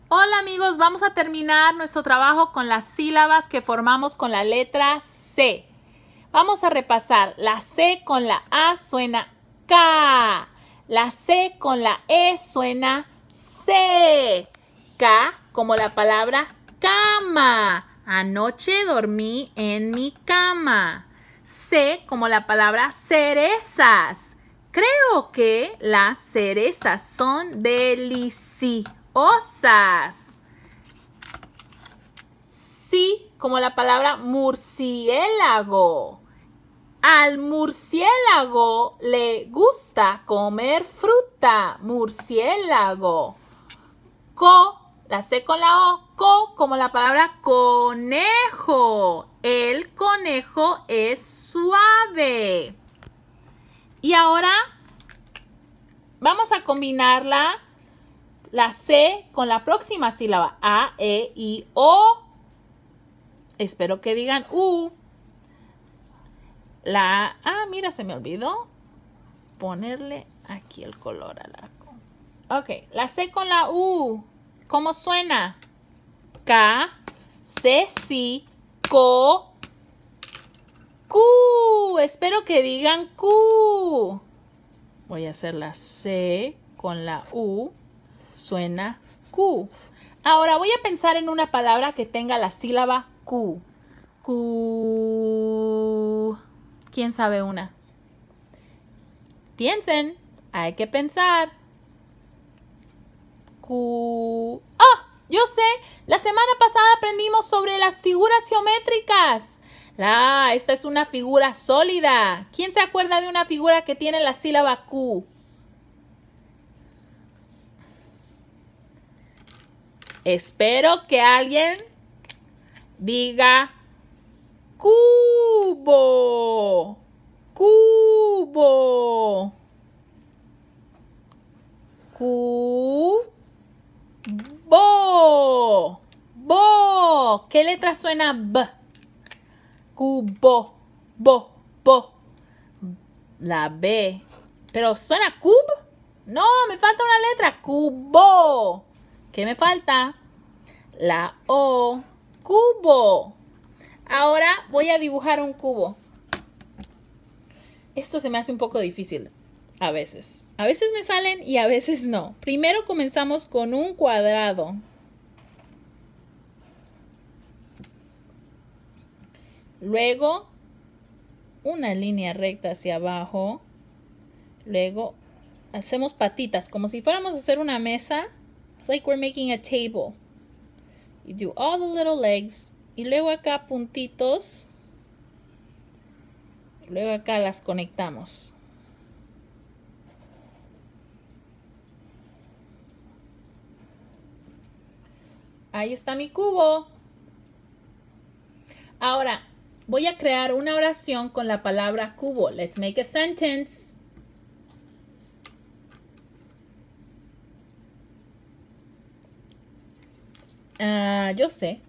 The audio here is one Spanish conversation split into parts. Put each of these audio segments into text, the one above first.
Hola amigos, vamos a terminar nuestro trabajo con las sílabas que formamos con la letra C. Vamos a repasar. La C con la A suena K. La C con la E suena C. K como la palabra cama. Anoche dormí en mi cama. C como la palabra cerezas. Creo que las cerezas son deliciosas. Sí, como la palabra murciélago. Al murciélago le gusta comer fruta. Murciélago. La C con la O. Como la palabra conejo. El conejo es suave. Y ahora vamos a combinar la C con la próxima sílaba. A, E, I, O. Espero que digan U. Mira, se me olvidó ponerle aquí el color a la C. Ok, la C con la U. ¿Cómo suena? K, C, sí, Co, Q. Espero que digan Q. Voy a hacer la C con la U. Suena Q. Ahora voy a pensar en una palabra que tenga la sílaba Q. Q. ¿Quién sabe una? Piensen. Hay que pensar. Q. ¡Ah! Yo sé. La semana pasada aprendimos sobre las figuras geométricas. Esta es una figura sólida. ¿Quién se acuerda de una figura que tiene la sílaba Q? Espero que alguien diga cubo. Cubo. Cubo. Bo. ¿Qué letra suena B? Cubo. Bo. La B. ¿Pero suena cub? No, me falta una letra. Cubo. ¿Qué me falta? La O. Cubo. Ahora voy a dibujar un cubo. Esto se me hace un poco difícil a veces. A veces me salen y a veces no. Primero comenzamos con un cuadrado. Luego una línea recta hacia abajo. Luego hacemos patitas, como si fuéramos a hacer una mesa. It's like we're making a table. You do all the little legs. Y luego acá puntitos. Luego acá las conectamos. Ahí está mi cubo. Ahora voy a crear una oración con la palabra cubo. Let's make a sentence. Yo sé.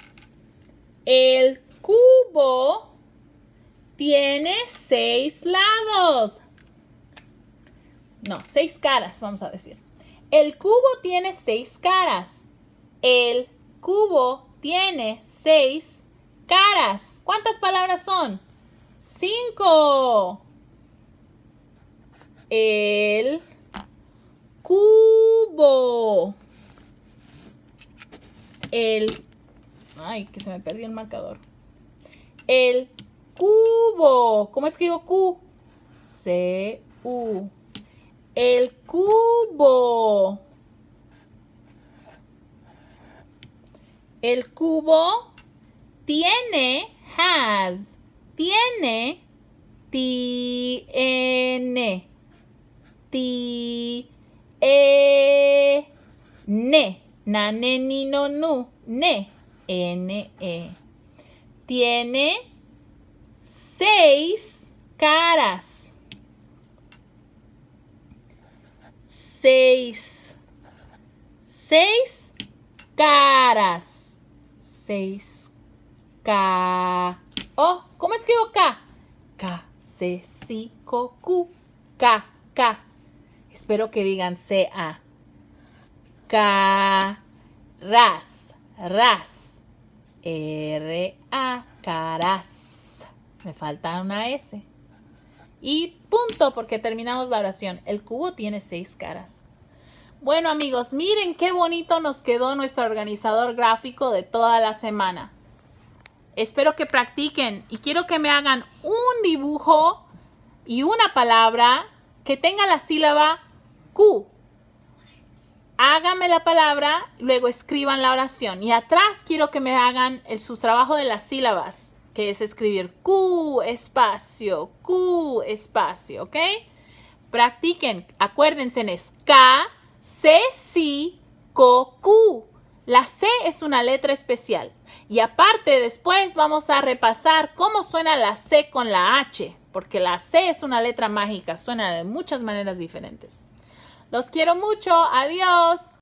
El cubo tiene 6 lados. No, 6 caras, vamos a decir. El cubo tiene 6 caras. El cubo tiene 6 caras. ¿Cuántas palabras son? 5. El cubo. Ay, que se me perdió el marcador. El cubo. ¿Cómo escribo Q? C-U. El cubo. El cubo tiene, tiene, na, ne, ni, no, nu, N-E. Tiene 6 caras. 6 caras. 6 K. Oh, ¿cómo escribo K? K, C, C, Q. K. Espero que digan C-A. K. ras, ras. R-A, caras. Me falta una S. Y punto, porque terminamos la oración. El cubo tiene 6 caras. Bueno, amigos, miren qué bonito nos quedó nuestro organizador gráfico de toda la semana. Espero que practiquen y quiero que me hagan un dibujo y una palabra que tenga la sílaba Q. Háganme la palabra, luego escriban la oración. Y atrás quiero que me hagan su trabajo de las sílabas, que es escribir Q, espacio, ¿ok? Practiquen, acuérdense, es K, C, si, co, Q. La C es una letra especial. Y aparte, después vamos a repasar cómo suena la C con la H, porque la C es una letra mágica, suena de muchas maneras diferentes. Los quiero mucho, adiós.